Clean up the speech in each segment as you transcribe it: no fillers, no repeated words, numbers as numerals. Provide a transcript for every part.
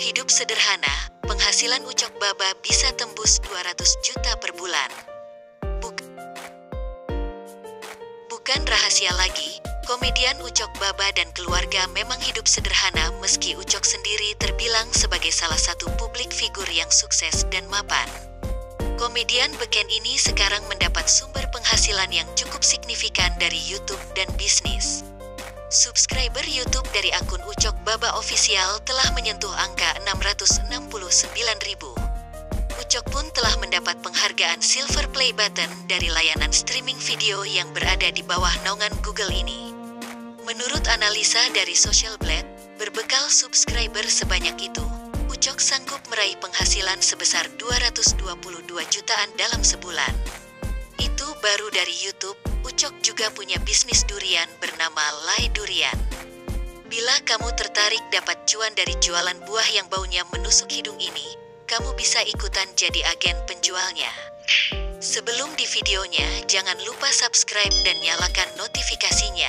Hidup sederhana, penghasilan Ucok Baba bisa tembus 200 juta per bulan. Bukan rahasia lagi, komedian Ucok Baba dan keluarga memang hidup sederhana meski Ucok sendiri terbilang sebagai salah satu publik figur yang sukses dan mapan. Komedian beken ini sekarang mendapat sumber penghasilan yang cukup signifikan dari YouTube dan bisnis. Subscriber YouTube dari akun Ucok Baba Official telah menyentuh angka 669.000. Ucok pun telah mendapat penghargaan Silver Play Button dari layanan streaming video yang berada di bawah naungan Google ini. Menurut analisa dari Social Blade, berbekal subscriber sebanyak itu, Ucok sanggup meraih penghasilan sebesar 222 jutaan dalam sebulan. Itu baru dari YouTube. Ucok juga punya bisnis durian bernama Lai Durian. Bila kamu tertarik dapat cuan dari jualan buah yang baunya menusuk hidung ini, kamu bisa ikutan jadi agen penjualnya. Sebelum di videonya, jangan lupa subscribe dan nyalakan notifikasinya.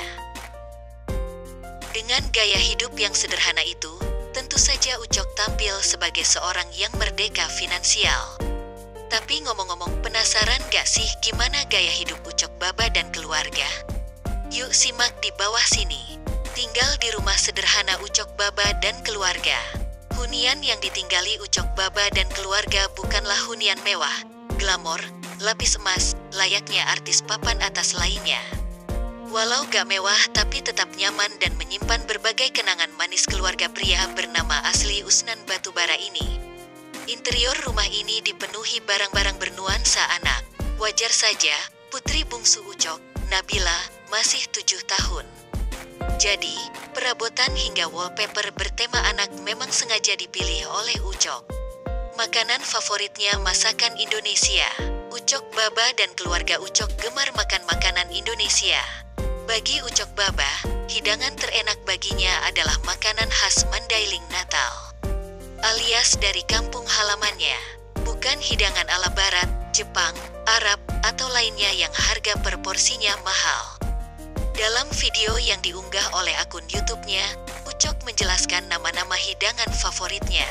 Dengan gaya hidup yang sederhana itu, tentu saja Ucok tampil sebagai seorang yang merdeka finansial. Tapi ngomong-ngomong, penasaran gak sih gimana gaya hidup Ucok Baba dan keluarga? Yuk simak di bawah sini. Tinggal di rumah sederhana Ucok Baba dan keluarga. Hunian yang ditinggali Ucok Baba dan keluarga bukanlah hunian mewah, glamor, lapis emas, layaknya artis papan atas lainnya. Walau gak mewah tapi tetap nyaman dan menyimpan berbagai kenangan manis keluarga pria bernama Asli Usnan Batubara ini. Interior rumah ini dipenuhi barang-barang bernuansa anak. Wajar saja, putri bungsu Ucok, Nabila, masih 7 tahun. Jadi, perabotan hingga wallpaper bertema anak memang sengaja dipilih oleh Ucok. Makanan favoritnya masakan Indonesia. Ucok Baba dan keluarga Ucok gemar makan makanan Indonesia. Bagi Ucok Baba, hidangan terenak baginya adalah makanan khas Mandailing Natal, alias dari kampung halamannya, bukan hidangan ala barat, Jepang, Arab, atau lainnya yang harga per porsinya mahal. Dalam video yang diunggah oleh akun YouTube-nya, Ucok menjelaskan nama-nama hidangan favoritnya.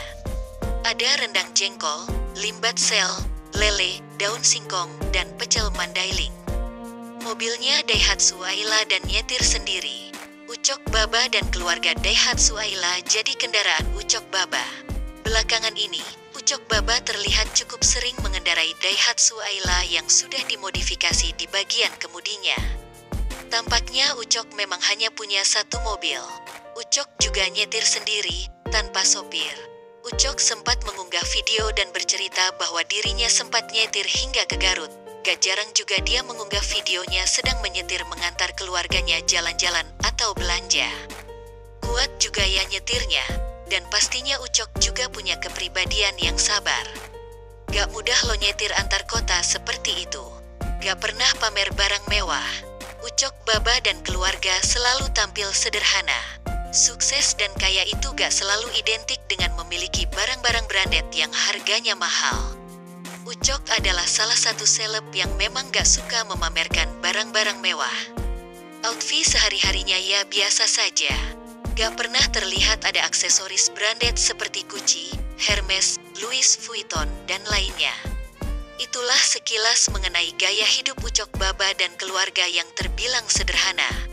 Ada rendang jengkol, limbat sel, lele, daun singkong, dan pecel Mandailing. Mobilnya Daihatsu Ayla dan nyetir sendiri. Ucok Baba dan keluarga Daihatsu Ayla jadi kendaraan Ucok Baba. Belakangan ini, Ucok Baba terlihat cukup sering mengendarai Daihatsu Ayla yang sudah dimodifikasi di bagian kemudinya. Tampaknya Ucok memang hanya punya satu mobil. Ucok juga nyetir sendiri, tanpa sopir. Ucok sempat mengunggah video dan bercerita bahwa dirinya sempat nyetir hingga ke Garut. Gak jarang juga dia mengunggah videonya sedang menyetir mengantar keluarganya jalan-jalan atau belanja. Kuat juga ya nyetirnya. Dan pastinya Ucok juga punya kepribadian yang sabar. Gak mudah lo nyetir antar kota seperti itu. Gak pernah pamer barang mewah. Ucok Baba dan keluarga selalu tampil sederhana. Sukses dan kaya itu gak selalu identik dengan memiliki barang-barang branded yang harganya mahal. Ucok adalah salah satu seleb yang memang gak suka memamerkan barang-barang mewah. Outfit sehari-harinya ya biasa saja. Gak pernah terlihat ada aksesoris branded seperti Gucci, Hermes, Louis Vuitton, dan lainnya. Itulah sekilas mengenai gaya hidup Ucok Baba dan keluarga yang terbilang sederhana.